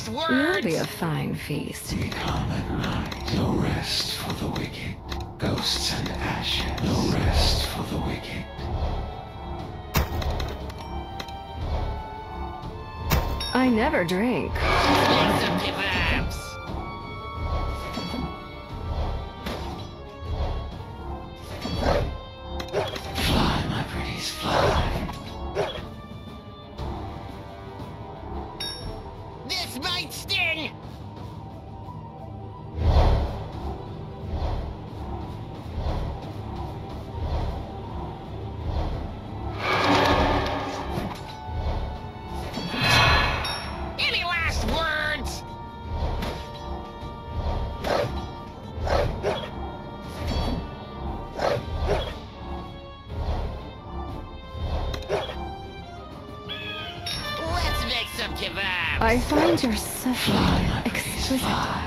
last words? You'll be a fine feast. We come at night, no rest for the wicked. Ghosts and ashes, no rest for the wicked. I never drink. Make some kebabs. Fly, my pretties, fly. This might sting. Any last words? Let's make some kebabs. I find your suffering Fly, my pretties, exquisite. fly.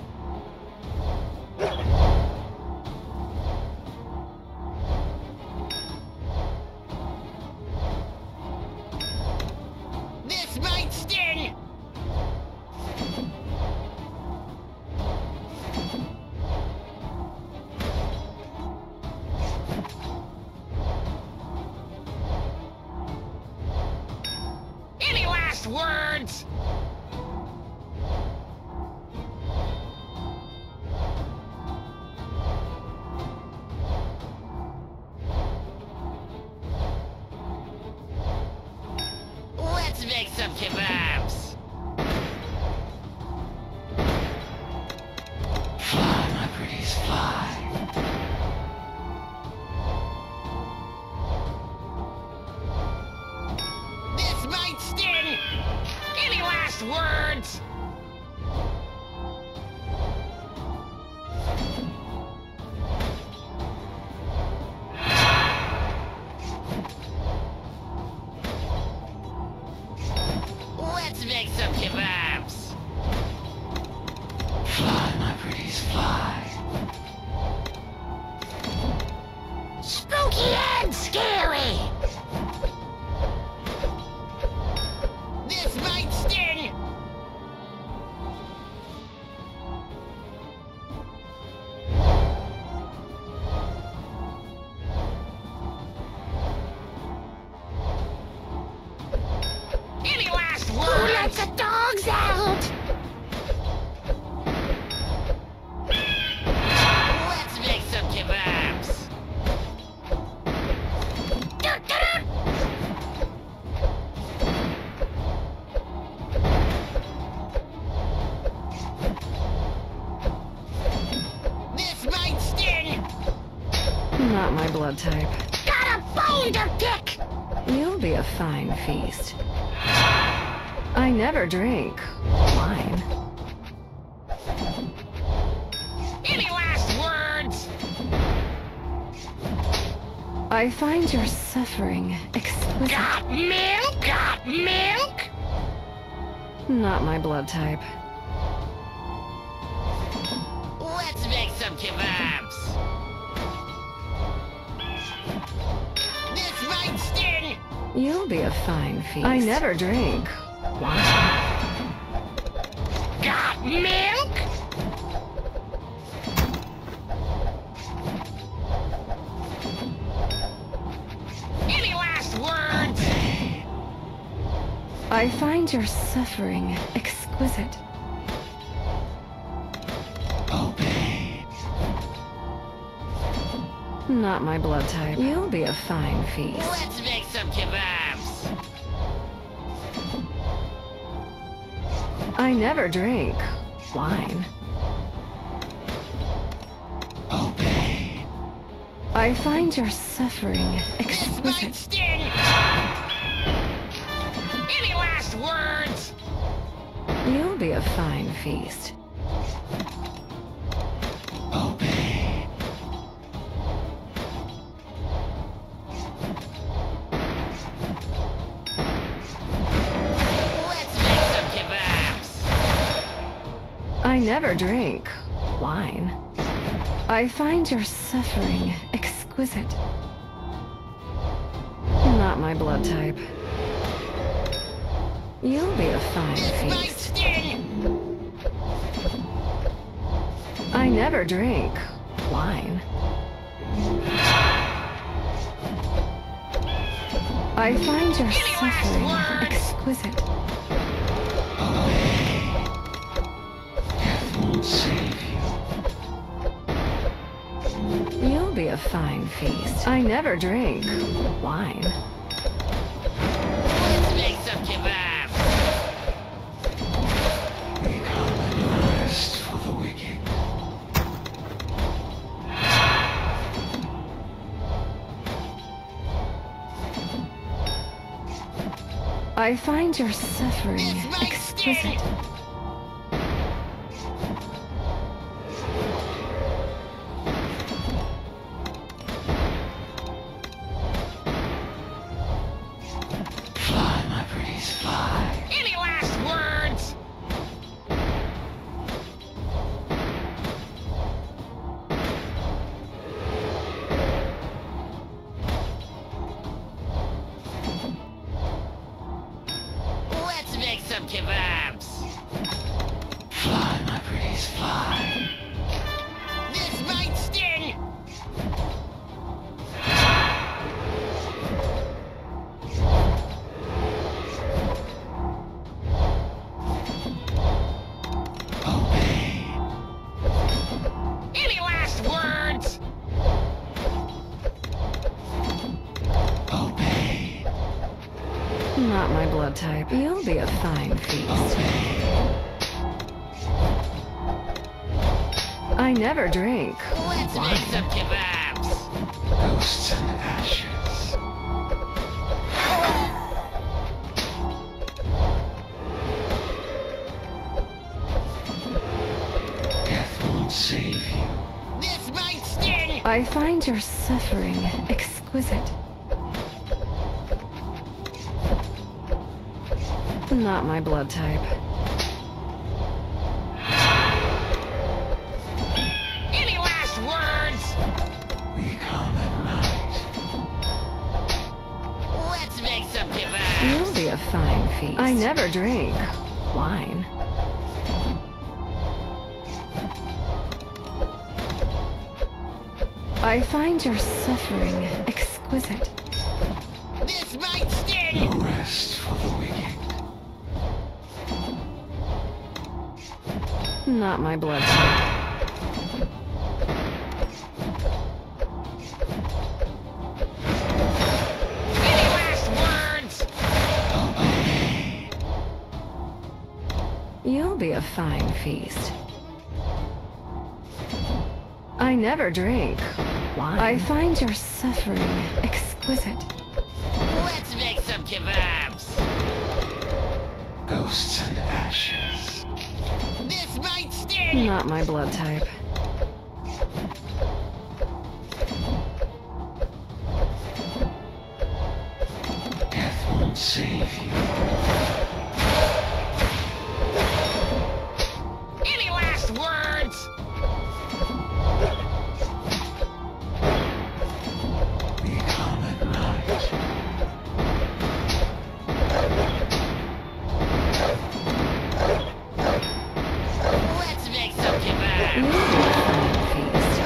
This might sting. Any last words? Let's make some kebabs. Fly, my pretties, fly. This might sting. Any last words? Let's make some kebabs. Fly, my pretties, fly. Spooky and scary. This might sting. Any last words? Who lets the dogs out? Let's make some kebabs. This might sting. Not my blood type. Got a bone to pick. You'll be a fine feast. I never drink wine. Any last words? I find your suffering exquisite. Got milk? Got milk? Not my blood type. Let's make some kebabs. This might sting. You'll be a fine feast. I never drink wine. Got milk? Any last words? I find your suffering exquisite. Obey. Not my blood type. You'll be a fine feast. Let's make some kebabs. I never drink wine. Obey. I find your suffering This might exquisite. sting. Any last words? You'll be a fine feast. Obey. Let's make some kebabs. I never drink wine. I find your suffering exquisite. Not my blood type. You'll be a fine This might feast. sting! I never drink wine. I find your suffering exquisite. Death won't save you. You'll be a fine feast. I never drink wine. Let's make some kebabs! We come and rest for the wicked. I find your suffering This might sting! exquisite. Fly, my pretties, fly. Any last words? Let's make some kebabs! Fly, my pretties, fly. This might sting! Obey. Any last words? Obey. Not my blood type. You'll be a fine feast. Obey. I never drink Let's make wine. some kebabs! Ghosts and ashes. Death won't save you. This might sting! I find your suffering exquisite. Not my blood type. Any last words? We come at night. Let's make some kebabs! You'll be a fine feast. I never drink wine. I find your suffering exquisite. This might sting! No rest for the wicked. Not my blood type. Any last words? Obey. You'll be a fine feast. I never drink wine. I find your suffering exquisite. Let's make some kebabs! Ghosts and ashes. This might sting! Not my blood type. Death won't save you. Any last words? We come at night. Let's make some You'll kebabs! be a fine feast.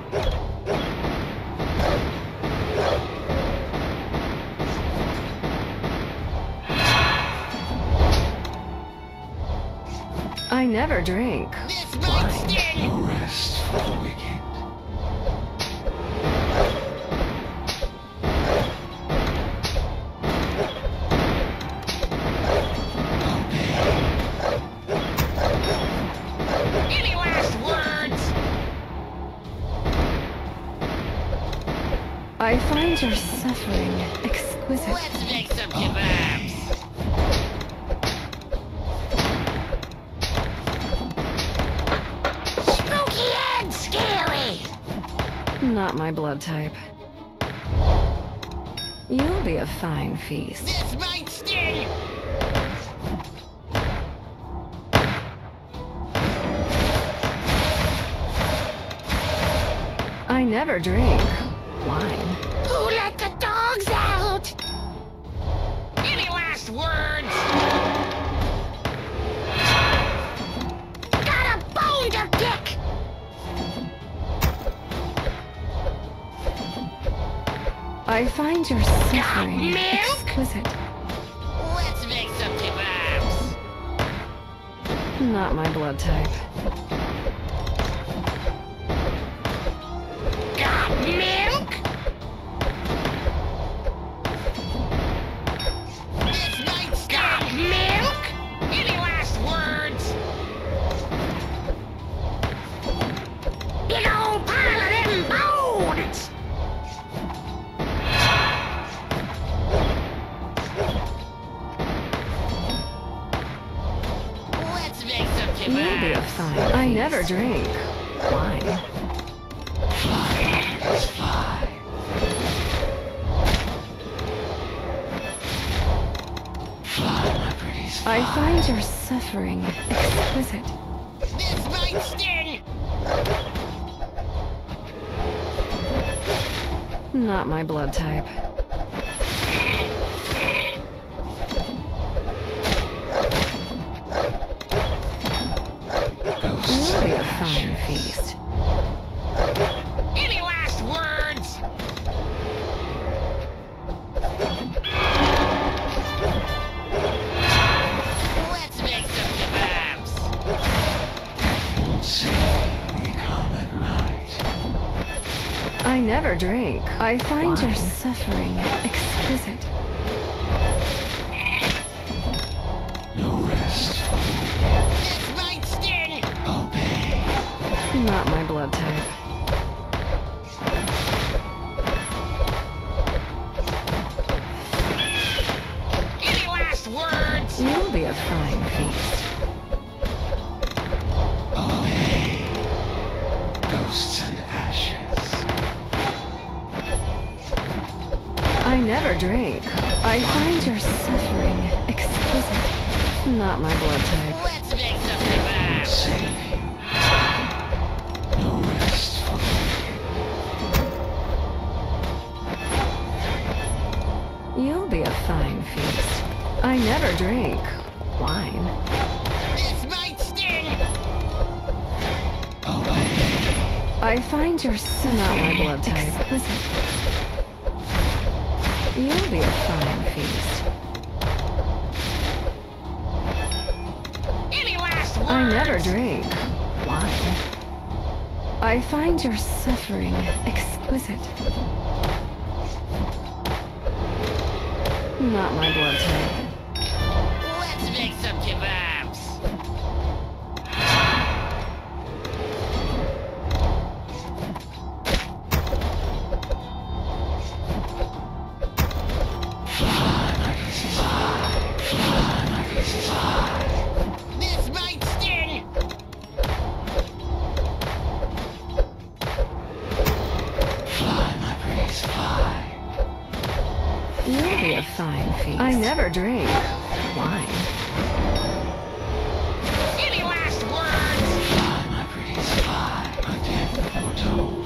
I never drink This might wine. sting! No rest for the wicked. Any last words? I find your suffering exquisite. Let's make some kebabs! Spooky and scary! Not my blood type. You'll be a fine feast. This might sting! I never drink wine. Who let the dogs out? Any last words? I find your suffering milk? exquisite. Let's make some kebabs. Not my blood type. Got milk? This night's got milk? Any last words? Big old pile of them bones! Let's make some You'll be a kebabs. fine. I never drink wine. Fly, let's fly. Fly, my pretties, fly. I find your suffering exquisite. This might sting! Not my blood type. Ghosts You'll be and a fine ashes. feast. Any last words? Let's make some kebabs. Won't save me, come at night. I never drink. I find your Wine. suffering exquisite. No rest for the wicked. This might sting! Obey. Not my blood type. Any last words? You'll be a fine feast. Obey. Ghosts and ashes. I never drink. I find your suffering exquisite. Not my blood type. Let's make some Won't kebabs. save you. No rest for the wicked. You'll be a fine feast. I never drink wine. This might sting! Obey. I find your not my blood type exquisite. You'll be a fine feast. Any last words? I never drink wine. I find your suffering exquisite. Not my blood type. Let's make some kebabs. This might sting! Fly, my pretties, fly. You'll be a fine feast. I never drink wine. Any last words? Fly, my pretties, fly. A death foretold.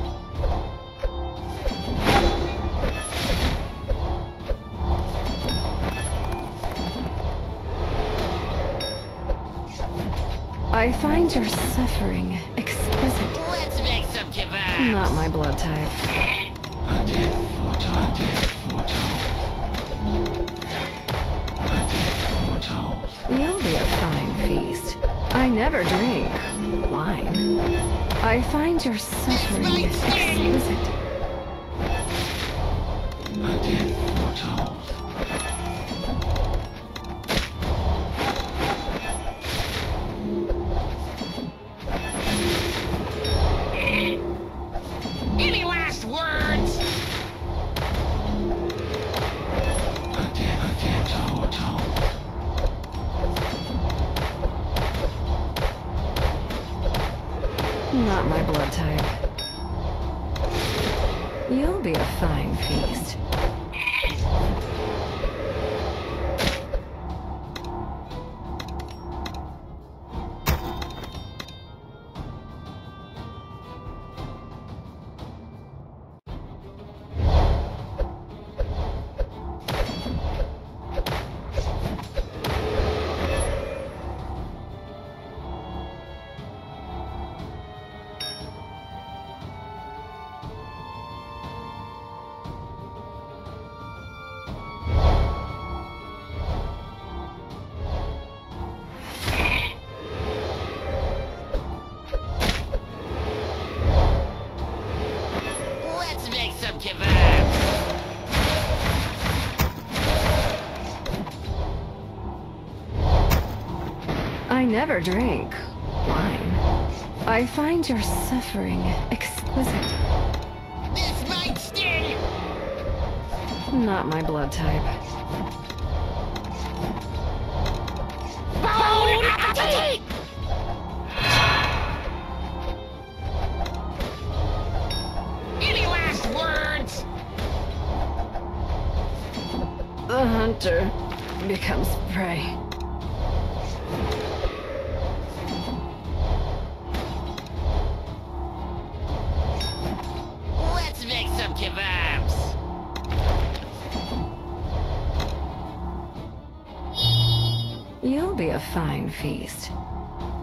I find your suffering exquisite. Let's make some kebabs. Not my blood type. A death foretold. A death foretold. A death foretold. You'll be a fine feast. I never drink wine. I find your suffering exquisite. A death foretold. Any last words? A death foretold. Not my blood type. never drink wine. I find your suffering exquisite. This might sting! Not my blood type. Bone appetite! Any last words? The hunter becomes prey. Let's make some kebabs! You'll be a fine feast.